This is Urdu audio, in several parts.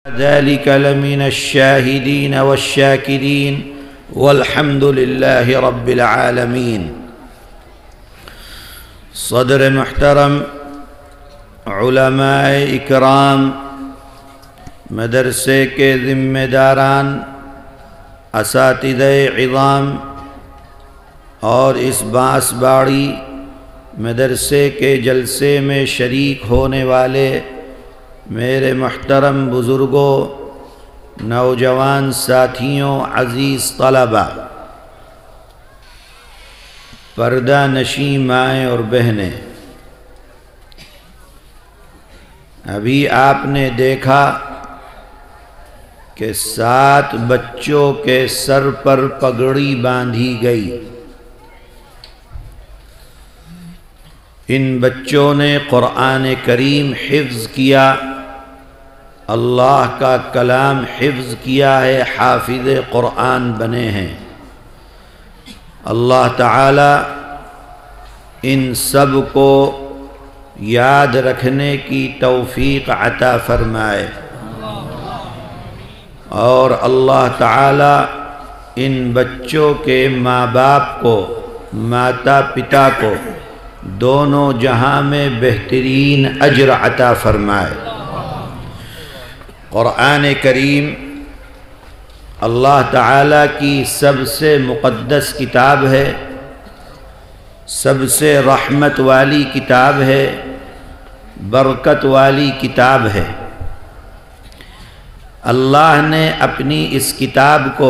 ذلك لمن الشاهدين والشاكرين والحمد لله رب العالمين۔ صدر محترم، علماء اکرام، مدرسے کے ذمہ داران، اساتذہ عظام اور اس بانس باڑی مدرسے کے جلسے میں شریک ہونے والے میرے محترم بزرگوں، نوجوان ساتھیوں، عزیز طلبہ، پردہ نشین مائیں اور بہنیں، ابھی آپ نے دیکھا کہ 7 بچوں کے سر پر پگڑی باندھی گئی۔ ان بچوں نے قرآن کریم حفظ کیا، اللہ کا کلام حفظ کیا ہے، حافظ قرآن بنے ہیں۔ اللہ تعالی ان سب کو یاد رکھنے کی توفیق عطا فرمائے، اور اللہ تعالی ان بچوں کے ماں باپ کو، ماتا پتا کو دونوں جہاں میں بہترین اجر عطا فرمائے۔ قرآن کریم اللہ تعالیٰ کی سب سے مقدس کتاب ہے، سب سے رحمت والی کتاب ہے، برکت والی کتاب ہے۔ اللہ نے اپنی اس کتاب کو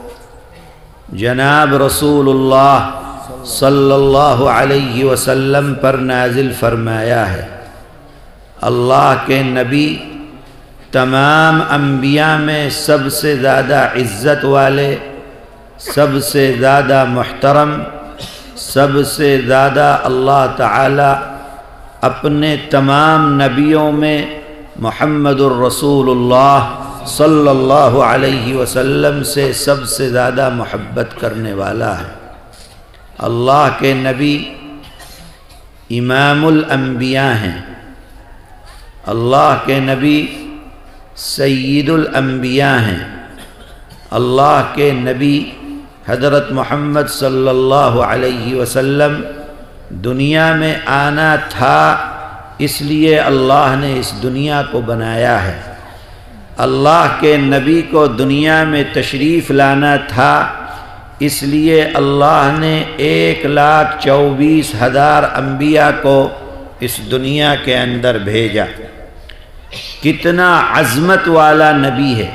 جناب رسول اللہ صلی اللہ علیہ وسلم پر نازل فرمایا ہے۔ اللہ کے نبی تمام انبیاء میں سب سے زیادہ عزت والے، سب سے زیادہ محترم، سب سے زیادہ اللہ تعالی اپنے تمام نبیوں میں محمد الرسول اللہ صلی اللہ علیہ وسلم سے سب سے زیادہ محبت کرنے والا ہے۔ اللہ کے نبی امام الانبیاء ہیں، اللہ کے نبی سید الانبیاء ہیں، اللہ کے نبی حضرت محمد صلی اللہ علیہ وسلم دنیا میں آنا تھا، اس لیے اللہ نے اس دنیا کو بنایا ہے۔ اللہ کے نبی کو دنیا میں تشریف لانا تھا، اس لیے اللہ نے 1,24,000 انبیاء کو اس دنیا کے اندر بھیجا۔ کتنا عظمت والا نبی ہے۔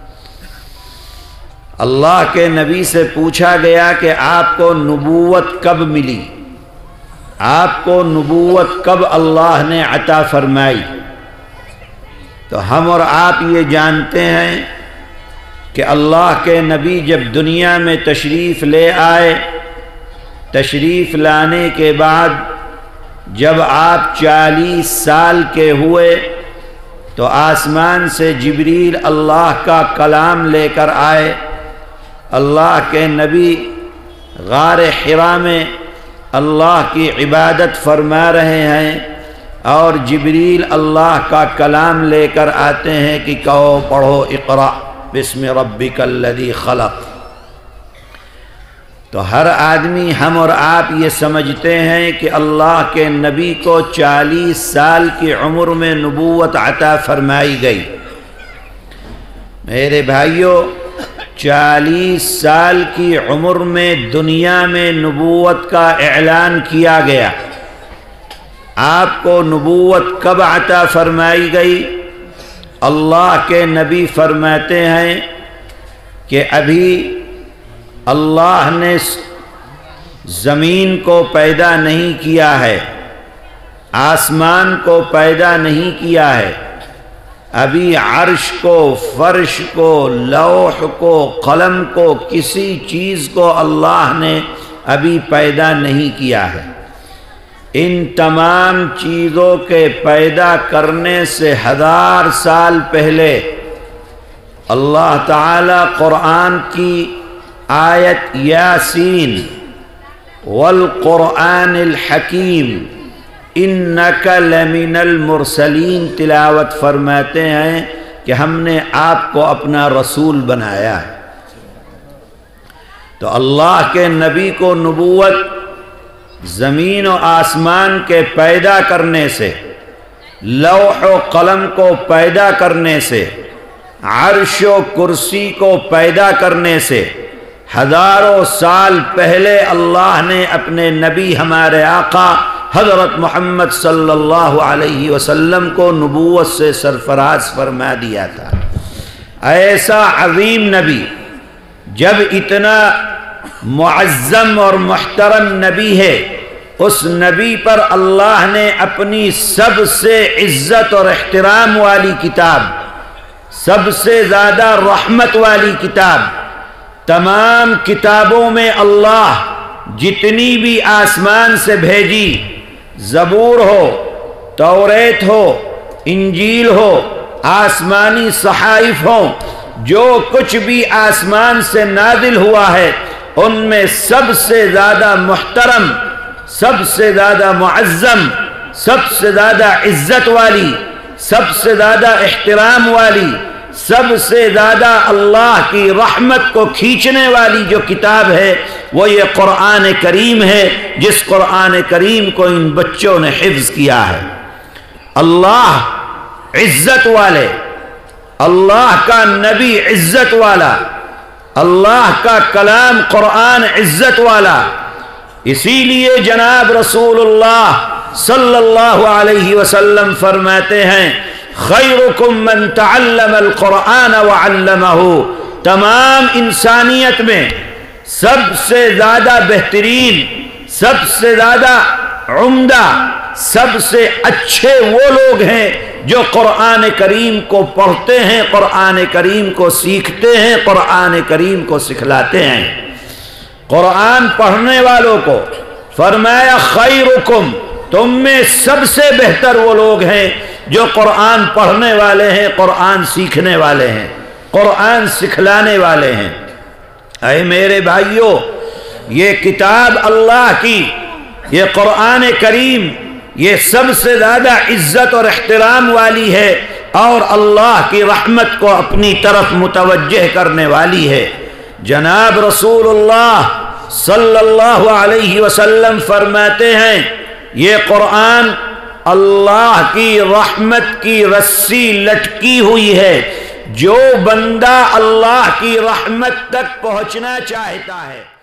اللہ کے نبی سے پوچھا گیا کہ آپ کو نبوت کب ملی، آپ کو نبوت کب اللہ نے عطا فرمائی؟ تو ہم اور آپ یہ جانتے ہیں کہ اللہ کے نبی جب دنیا میں تشریف لے آئے، تشریف لانے کے بعد جب آپ 40 سال کے ہوئے تو آسمان سے جبریل اللہ کا کلام لے کر آئے۔ اللہ کے نبی غار حرا میں اللہ کی عبادت فرما رہے ہیں، اور جبریل اللہ کا کلام لے کر آتے ہیں کہ کہو، پڑھو، اقرأ بسم ربک الذی خلق۔ تو ہر آدمی، ہم اور آپ یہ سمجھتے ہیں کہ اللہ کے نبی کو 40 سال کی عمر میں نبوت عطا فرمائی گئی۔ میرے بھائیوں، 40 سال کی عمر میں دنیا میں نبوت کا اعلان کیا گیا۔ آپ کو نبوت کب عطا فرمائی گئی؟ اللہ کے نبی فرماتے ہیں کہ ابھی اللہ نے زمین کو پیدا نہیں کیا ہے، آسمان کو پیدا نہیں کیا ہے، ابھی عرش کو، فرش کو، لوح کو، قلم کو، کسی چیز کو اللہ نے ابھی پیدا نہیں کیا ہے۔ ان تمام چیزوں کے پیدا کرنے سے 1000 سال پہلے اللہ تعالی قرآن کی آیت یاسین والقرآن الحکیم انک لمن المرسلین تلاوت فرماتے ہیں کہ ہم نے آپ کو اپنا رسول بنایا ہے۔ تو اللہ کے نبی کو نبوت زمین و آسمان کے پیدا کرنے سے، لوح و قلم کو پیدا کرنے سے، عرش و کرسی کو پیدا کرنے سے، ہزاروں سال پہلے اللہ نے اپنے نبی ہمارے آقا حضرت محمد صلی اللہ علیہ وسلم کو نبوت سے سرفراز فرما دیا تھا۔ ایسا عظیم نبی، جب اتنا معظم اور محترم نبی ہے، اس نبی پر اللہ نے اپنی سب سے عزت اور احترام والی کتاب، سب سے زیادہ رحمت والی کتاب، تمام کتابوں میں اللہ جتنی بھی آسمان سے بھیجی، زبور ہو، توریت ہو، انجیل ہو، آسمانی صحائف ہوں، جو کچھ بھی آسمان سے نازل ہوا ہے، ان میں سب سے زیادہ محترم، سب سے زیادہ معظم، سب سے زیادہ عزت والی، سب سے زیادہ احترام والی، سب سے زیادہ اللہ کی رحمت کو کھینچنے والی جو کتاب ہے وہ یہ قرآن کریم ہے، جس قرآن کریم کو ان بچوں نے حفظ کیا ہے۔ اللہ عزت والے، اللہ کا نبی عزت والا، اللہ کا کلام قرآن عزت والا، اسی لیے جناب رسول اللہ صلی اللہ علیہ وسلم فرماتے ہیں خیرکم من تعلم القرآن وعلمہ، تمام انسانیت میں سب سے زیادہ بہترین، سب سے زیادہ عمدہ، سب سے اچھے وہ لوگ ہیں جو قرآن کریم کو پڑھتے ہیں، قرآن کریم کو سیکھتے ہیں، قرآن کریم کو سکھلاتے ہیں۔ قرآن پڑھنے والوں کو فرمایا خیرکم، تم میں سب سے بہتر وہ لوگ ہیں جو قرآن پڑھنے والے ہیں، قرآن سیکھنے والے ہیں، قرآن سکھلانے والے ہیں۔ اے میرے بھائیوں، یہ کتاب اللہ کی، یہ قرآن کریم، یہ سب سے زیادہ عزت اور احترام والی ہے اور اللہ کی رحمت کو اپنی طرف متوجہ کرنے والی ہے۔ جناب رسول اللہ صلی اللہ علیہ وسلم فرماتے ہیں یہ قرآن اللہ کی رحمت کی رسی لٹکی ہوئی ہے، جو بندہ اللہ کی رحمت تک پہنچنا چاہتا ہے